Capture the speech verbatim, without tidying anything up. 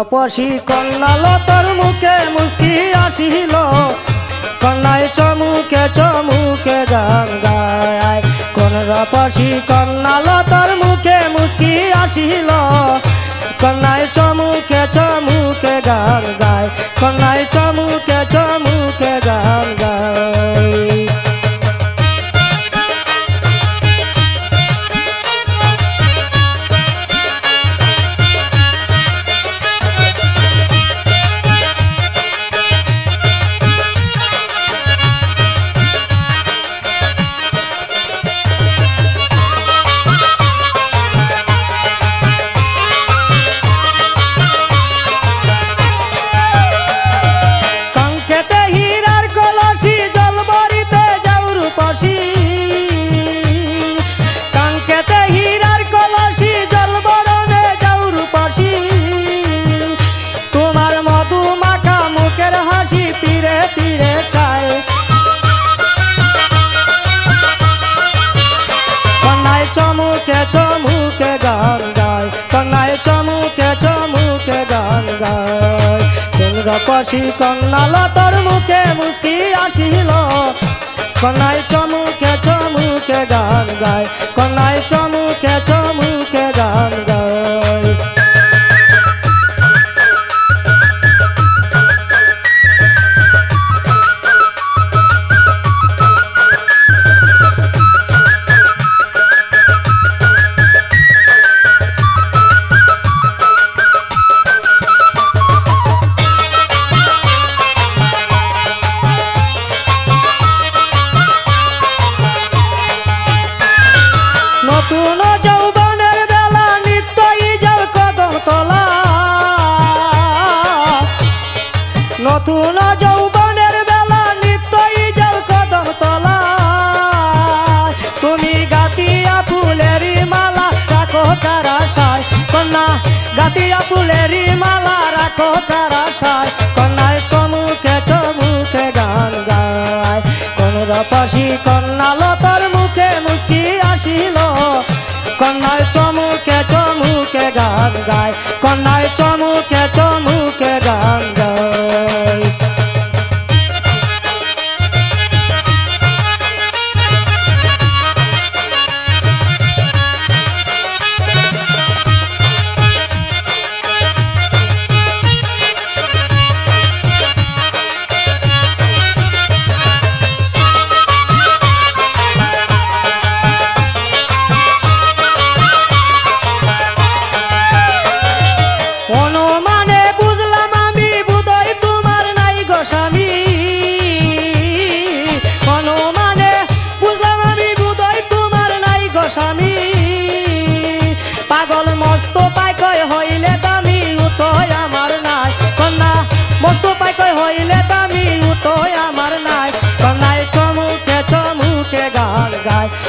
রূপসী কন্যা লতার মুখে মুস্কি আসিল, কন্যায় চমুকে চমুকে গান গায়। কোন রূপসী কন্যা লতার মুখে মুস্কি আসিল, কন্যায় চমুকে চমুকে গান গায়, কন্যায় চমুকে চমুকে গান গায়। চমুকে চমুকে গান গায়, কন্যায় চমুকে চমুকে গান গায়। কোন রূপসী কন্যা লতার মুখে মুস্কি আসিল, কন্যায় চমুকে চমুকে গান গায়, কন্যায় চমুকে চমুকে গান গায়। নতুন যৌবনের বেলা নিত্যই যাও কদম তলা, নতুন যৌবনের বেলা নিত্যই যাও কদম তলা। তুমি গাতিয়া ফুলেরি মালা রাখো তার আশায়, কন্যা গাতিয়া ফুলেরি মালা রাখো তার আশায়, কন্যায় চমুকে চমুকে গান গায়। কোন রূপসী কন্যা লতার মুখে মুস্কি আসিল, কন্যায় চমুকে চমুকে গান গায়, কন্যায় চমুকে চমুকে গান গায়। অনুমানে বুঝলাম আমি বুধই তোমার নাই গো স্বামী, অনুমানে বুঝলাম আমি বুধই তোমার নাই গো স্বামী। পাগল মস্ত পাইকয় হইলে দামি উতোয় আমার নাই, কন্যা মস্ত পাইকয় হইলে দামি উতোয় আমার নাই, কন্যায় চমুকে চমুকে গান গায়,